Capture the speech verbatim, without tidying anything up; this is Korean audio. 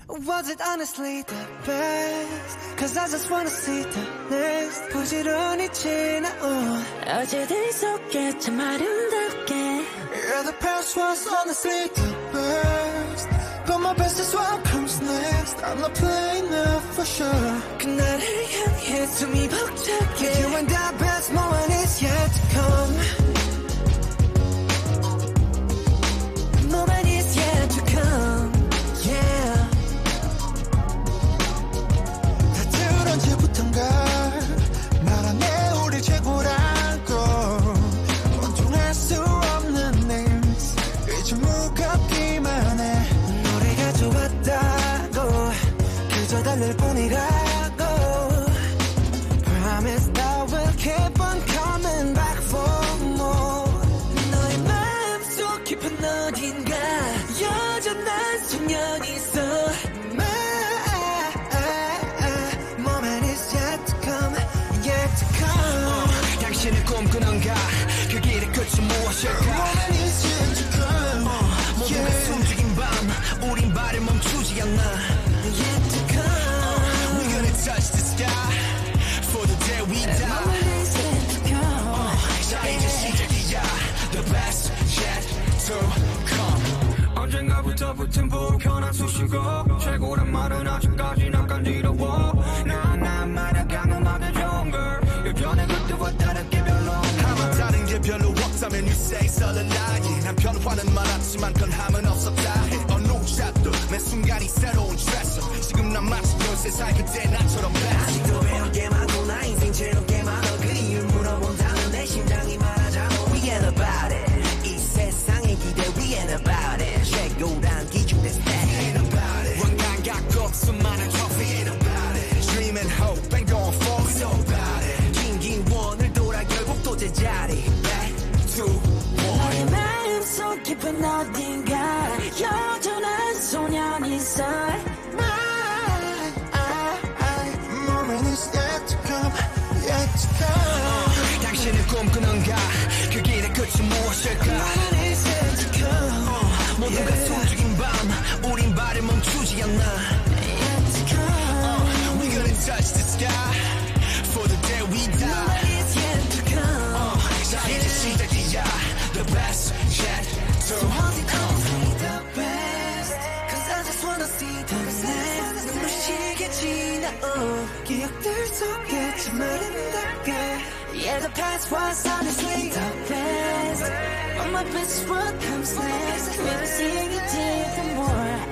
Was it honestly the best? Cause I just wanna see the next. 부지런히 지나온 어제들 속에 참 아름답게. Yeah, the past was honestly the best. But my best is what comes next. I'm not playing now for sure. 그날을 향해 숨이 벅차게. You and the best moment is yet to come. Moment is yet to come. Yeah. 다들 언제부턴가 말하네 우리 최고라고. 원통할 수 없는 names 이제 무겁기만 해. 노래가 좋았다고 그저 달랠 뿐이라고. Promise I will keep on coming back for more. 너의 마음속 깊은 어딘가 여전한 소년이 있어. My moment is yet to come, yet to come. uh, 당신은 꿈꾸는가 그 길의 끝은 무엇일까. Moment is yet to come. uh, 모두가 yeah. 숨죽인 밤 우린 발을 멈추지 않아. Yet to come. uh, We're gonna touch the sky for the day we die. Moment is yet to come. uh, 자 이제 시작이야. The best yet to come. 언젠가부터 붙은 불편한 수식어. 최고란 말은 아직까지 난 간지러워. 나난 말야간 음악의 jungle. 예전에 그때와 다른 게 별로 아마 다른 게 별로 없다면 you say 썰은 lying. 난 변화는 많았지만 변함은 없었다 해. 어느 샷도 매 순간이 새로운 트레서. 지금 난 마치 열세 살 그때 나처럼 아직도 배울 게 많고 나 인생 채울 게 많아. 그 이유를 물어본다면 내 심장이 말하잖아. We ain't about it. 이 세상의 기대 We ain't about it. 최고란 기준 내 style We ain't about it. 원감각 수많은 trophy We ain't about it. Dream and hope and going for it. So about it. 긴긴 원을 돌아 결국 또 제자리 Back to one. 너의 마음속 깊은 어딘가 여전한 소년이 있어. Moment is yet to come, yet to come. 당신은 꿈꾸는가 그 길의 끝은 무엇일까. Moment is yet to come. uh, 모두가 yeah. 숨죽인 밤 우린 발을 멈추지 않아. Yet to come. uh, We're gonna touch the sky for the day we die. Moment is yet to come. uh, 자 이제 시작이야. The best yet to So hold it come. close, the best. Cause I just wanna see the next. 눈부시게 지나온 기억들 속에 참 아름답게. Yeah, the past was honestly the best. But my best is what comes next. We'll be seeing it different more.